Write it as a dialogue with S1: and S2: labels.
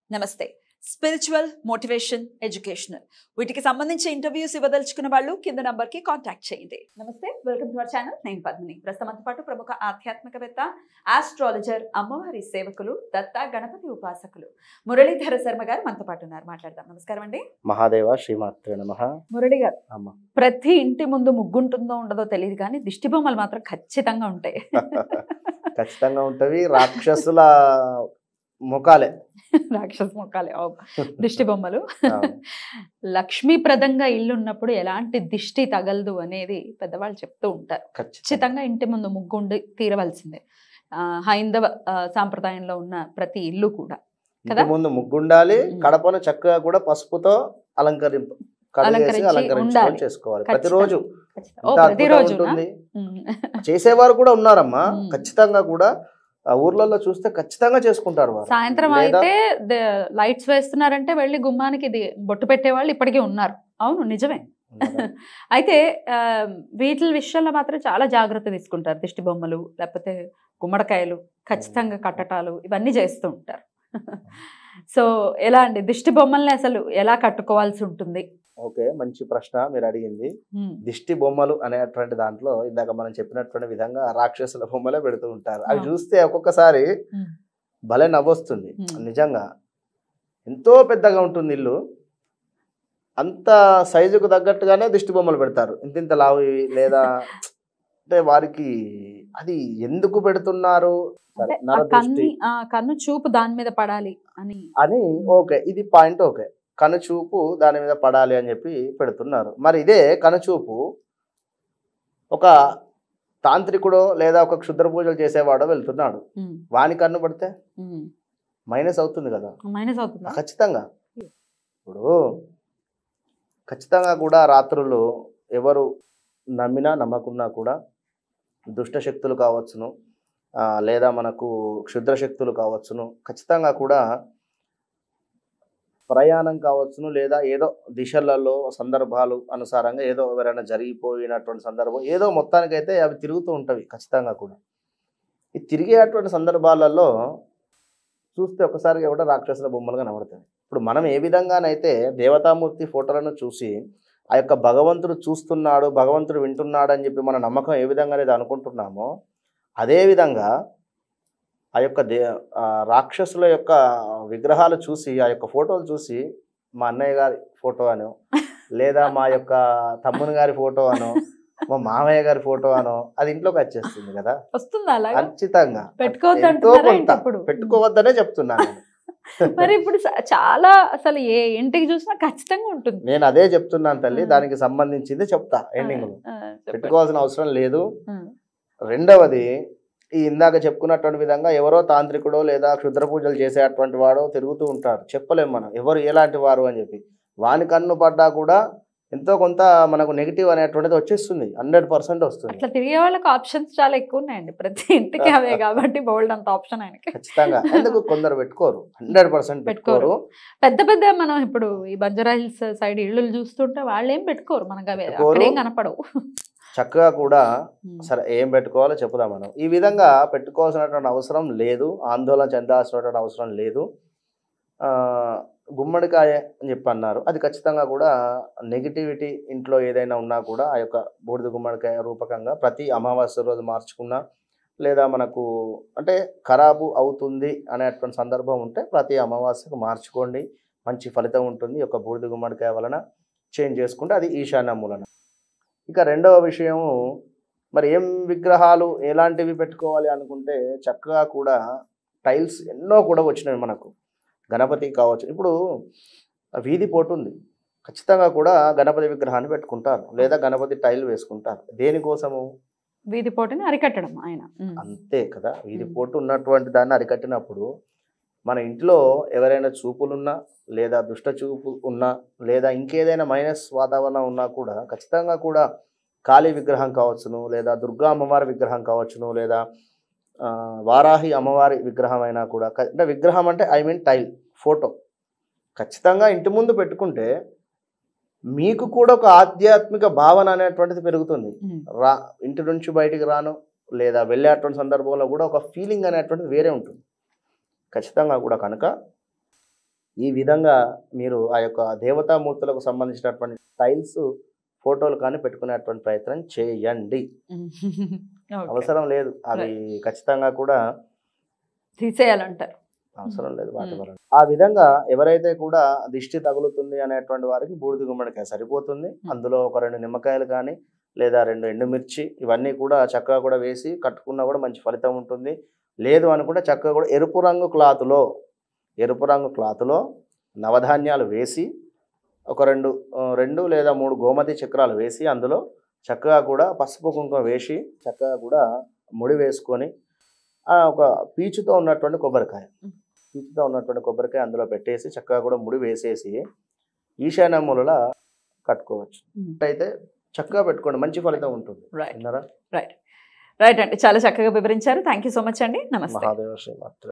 S1: నమస్తే. Spiritual, motivation, educational వీటికి సంబంధించి ఇంటర్వ్యూస్ ఇవ్వదలుచుకున్న వాళ్ళు కింద నంబర్ కి కాంటాక్ట్ చేయండి. నమస్తే, వెల్కమ్ టు అవర్ ఛానల్. నేను పద్మిని. ప్రస్తుతంతో పాటు ప్రముఖ ఆధ్యాత్మికవేత్త, ఆస్ట్రాలజర్, అమ్మవారి సేవకులు, దత్త గణపతి ఉపాసకులు మురళీధర శర్మ గారు మనతో పాటు ఉన్నారు. మాట్లాడదాం. నమస్కారం అండి.
S2: మహాదేవ శ్రీమాత్రే నమః.
S1: మురళి గారు, ప్రతి ఇంటి ముందు ముగ్గుంటుందో ఉండదో తెలియదు కానీ దిష్టి బొమ్మలు మాత్రం ఖచ్చితంగా ఉంటాయి.
S2: ఖచ్చితంగా ఉంటవి. రాక్షసుల ముఖాలే,
S1: రాక్షస ముఖాలే దిష్టి బొమ్మలు. లక్ష్మీప్రదంగా ఇల్లు ఉన్నప్పుడు ఎలాంటి దిష్టి తగలదు అనేది పెద్దవాళ్ళు చెప్తూ ఉంటారు. ఖచ్చితంగా ఇంటి ముందు ముగ్గుండి తీరవలసిందే. హైందవ సాంప్రదాయంలో ఉన్న ప్రతి ఇల్లు కూడా కదా, ముందు
S2: ముగ్గుండాలి. కడపను చక్కగా కూడా పసుపుతో అలంకరించి చేసుకోవాలి. ప్రతిరోజు ఉంటుంది. చేసేవారు కూడా ఉన్నారమ్మా. ఖచ్చితంగా కూడా ఊర్లలో చూస్తే ఖచ్చితంగా చేసుకుంటారు.
S1: సాయంత్రం అయితే లైట్స్ వేస్తున్నారంటే వెళ్ళి గుమ్మానికి బొట్టు పెట్టే వాళ్ళు ఇప్పటికీ ఉన్నారు. అవును, నిజమే. అయితే వీటి విషయంలో మాత్రం చాలా జాగ్రత్త తీసుకుంటారు. దిష్టి బొమ్మలు లేకపోతే గుమ్మడికాయలు ఖచ్చితంగా కట్టటాలు ఇవన్నీ చేస్తూ ఉంటారు. సో ఎలా అండి దిష్టి బొమ్మల్ని అసలు ఎలా కట్టుకోవాల్సి ఉంటుంది?
S2: ఓకే, మంచి ప్రశ్న మీరు అడిగింది. దిష్టి బొమ్మలు అనేటువంటి దాంట్లో ఇందాక మనం చెప్పినటువంటి విధంగా రాక్షసుల బొమ్మలే పెడుతూ ఉంటారు. అవి చూస్తే ఒక్కొక్కసారి భలే నవ్వొస్తుంది. నిజంగా ఎంతో పెద్దగా ఉంటుంది ఇల్లు, అంత సైజుకు తగ్గట్టుగానే దిష్టి బొమ్మలు పెడతారు. ఇంత లావు లేదా అంటే వారికి అది ఎందుకు పెడుతున్నారు?
S1: కన్ను చూపు దాని మీద పడాలి
S2: అని ఓకే, ఇది పాయింట్. ఓకే, కనుచూపు దాని మీద పడాలి అని చెప్పి పెడుతున్నారు. మరి ఇదే కనుచూపు ఒక తాంత్రికుడో లేదా ఒక క్షుద్ర పూజలు చేసేవాడో వెళ్తున్నాడు, వాని కన్ను పడితే మైనస్ అవుతుంది కదా. ఖచ్చితంగా. ఇప్పుడు ఖచ్చితంగా కూడా రాత్రులు ఎవరు నమ్మినా నమ్మకున్నా కూడా దుష్ట శక్తులు కావచ్చును, లేదా మనకు క్షుద్ర శక్తులు కావచ్చును, ఖచ్చితంగా కూడా ప్రయాణం కావచ్చును, లేదా ఏదో దిశలలో సందర్భాలు అనుసారంగా ఏదో ఎవరైనా జరిగిపోయినటువంటి సందర్భం ఏదో మొత్తానికైతే అవి తిరుగుతూ ఉంటవి. ఖచ్చితంగా కూడా ఈ తిరిగేటువంటి సందర్భాలలో చూస్తే ఒకసారిగా కూడా రాక్షసుల బొమ్మలుగా కనబడతాయి. ఇప్పుడు మనం ఏ విధంగానైతే దేవతామూర్తి ఫోటోలను చూసి ఆ యొక్క భగవంతుడు చూస్తున్నాడు, భగవంతుడు వింటున్నాడు అని చెప్పి మన నమ్మకం ఏ విధంగా అనేది అనుకుంటున్నామో, అదేవిధంగా ఆ యొక్క రాక్షసుల యొక్క విగ్రహాలు చూసి, ఆ యొక్క ఫోటోలు చూసి మా అన్నయ్య గారి ఫోటో అనో, లేదా మా యొక్క తమ్ముని గారి ఫోటో అనో, మా మామయ్య గారి ఫోటో అనో అది ఇంట్లోకి వచ్చేస్తుంది కదా. ఖచ్చితంగా పెట్టుకోవద్దనే చెప్తున్నాను.
S1: మరి ఇప్పుడు చాలా అసలు ఏ ఇంటికి చూసినా ఖచ్చితంగా ఉంటుంది.
S2: నేను అదే చెప్తున్నాను తల్లి, దానికి సంబంధించింది చెప్తా ఎండింగ్ లో. పెట్టుకోవాల్సిన అవసరం లేదు. రెండవది, ఈ ఇందాక చెప్పుకున్నటువంటి విధంగా ఎవరో తాంత్రికుడో లేదా క్షుద్ర పూజలు చేసేటువంటి వాడో తిరుగుతూ ఉంటారు. చెప్పలేము మనం ఎవరు ఎలాంటి వారు అని చెప్పి. వాని కన్ను పడ్డా కూడా ఎంతో కొంత మనకు నెగిటివ్ అనేటువంటిది వచ్చేస్తుంది. 100% వస్తుంది.
S1: అట్లా తిరిగే వాళ్ళకి ఆప్షన్స్ చాలా ఎక్కువ ఉన్నాయండి. ప్రతి ఇంటికి అవే కాబట్టి బోల్డ్ అంత ఆప్షన్ ఆయనకి.
S2: ఖచ్చితంగా. ఎందుకు కొందరు పెట్టుకోరు, 100% పెట్టుకోరు.
S1: పెద్ద పెద్ద మనం ఇప్పుడు ఈ బంజారా హిల్స్ సైడ్ ఇళ్ళు చూస్తుంటే వాళ్ళు ఏం పెట్టుకోరు, మనకు అవే ఏం కనపడవు.
S2: చక్కగా కూడా సరే ఏం పెట్టుకోవాలో చెప్పుదాం మనం. ఈ విధంగా పెట్టుకోవాల్సినటువంటి అవసరం లేదు, ఆందోళన చెందాల్సినటువంటి అవసరం లేదు. గుమ్మడికాయ అని చెప్పి అన్నారు, అది ఖచ్చితంగా కూడా నెగిటివిటీ ఇంట్లో ఏదైనా ఉన్నా కూడా ఆ యొక్క బూడిద గుమ్మడికాయ రూపకంగా ప్రతి అమావాస్య రోజు మార్చుకున్నా, లేదా మనకు అంటే ఖరాబు అవుతుంది అనేటువంటి సందర్భం ఉంటే ప్రతి అమావాస్యకు మార్చుకోండి, మంచి ఫలితం ఉంటుంది. ఈ యొక్క బూడిద గుమ్మడికాయ వలన చేంజ్ చేసుకుంటే అది ఈశాన్య మూలన. ఇక రెండవ విషయము, మరి ఏం విగ్రహాలు ఎలాంటివి పెట్టుకోవాలి అనుకుంటే చక్కగా కూడా టైల్స్ ఎన్నో కూడా వచ్చినవి మనకు. గణపతి కావచ్చు, ఇప్పుడు వీధి పోటు ఉంది, ఖచ్చితంగా కూడా గణపతి విగ్రహాన్ని పెట్టుకుంటారు, లేదా గణపతి టైల్ వేసుకుంటారు. దేనికోసము?
S1: వీధి పోటుని అరికట్టడం. ఆయన
S2: అంతే కదా. వీధి పోటు ఉన్నటువంటి దాన్ని అరికట్టినప్పుడు మన ఇంట్లో ఎవరైనా చూపులున్నా, లేదా దుష్ట చూపు ఉన్నా, లేదా ఇంకేదైనా మైనస్ వాతావరణం ఉన్నా కూడా ఖచ్చితంగా కూడా కాళీ విగ్రహం కావచ్చును, లేదా దుర్గా అమ్మవారి విగ్రహం కావచ్చును, లేదా వారాహి అమ్మవారి విగ్రహం అయినా కూడా, అంటే విగ్రహం అంటే ఐ మీన్ టైల్ ఫోటో ఖచ్చితంగా ఇంటి ముందు పెట్టుకుంటే మీకు కూడా ఒక ఆధ్యాత్మిక భావన అనేటువంటిది పెరుగుతుంది. ఇంటి నుంచి బయటికి రాను లేదా వెళ్ళేటువంటి సందర్భంలో కూడా ఒక ఫీలింగ్ అనేటువంటిది వేరే ఉంటుంది. ఖచ్చితంగా కూడా కనుక ఈ విధంగా మీరు ఆ యొక్క దేవతామూర్తులకు సంబంధించినటువంటి టైల్స్ ఫోటోలు కానీ పెట్టుకునేటువంటి ప్రయత్నం చేయండి. అవసరం లేదు, అవి ఖచ్చితంగా కూడా
S1: తీసేయాలంటారు.
S2: అవసరం లేదు వాటి వల్ల. ఆ విధంగా ఎవరైతే కూడా దిష్టి తగులుతుంది అనేటువంటి వారికి బూడిద గుమ్మడికాయ సరిపోతుంది. అందులో ఒక 2 నిమ్మకాయలు కానీ లేదా 2 ఎండుమిర్చి ఇవన్నీ కూడా చక్కగా కూడా వేసి కట్టుకున్నా కూడా మంచి ఫలితం ఉంటుంది. లేదు అనుకుంటే చక్కగా కూడా ఎరుపు రంగు క్లాతులో నవధాన్యాలు వేసి ఒక 2 లేదా 3 గోమతి చక్రాలు వేసి అందులో చక్కగా కూడా పసుపు కుంకుమ వేసి చక్కగా కూడా ముడి వేసుకొని ఒక పీచుతో ఉన్నటువంటి కొబ్బరికాయ అందులో పెట్టేసి చక్కగా కూడా ముడి వేసేసి ఈశాన్య మూలలా కట్టుకోవచ్చు. అయితే చక్కగా పెట్టుకోండి, మంచి ఫలితం ఉంటుంది.
S1: రైట్ అండి, చాలా చక్కగా వివరించారు. థ్యాంక్ యూ సో మచ్ అండి. నమస్తే.
S2: మహాదేవ శ్రీ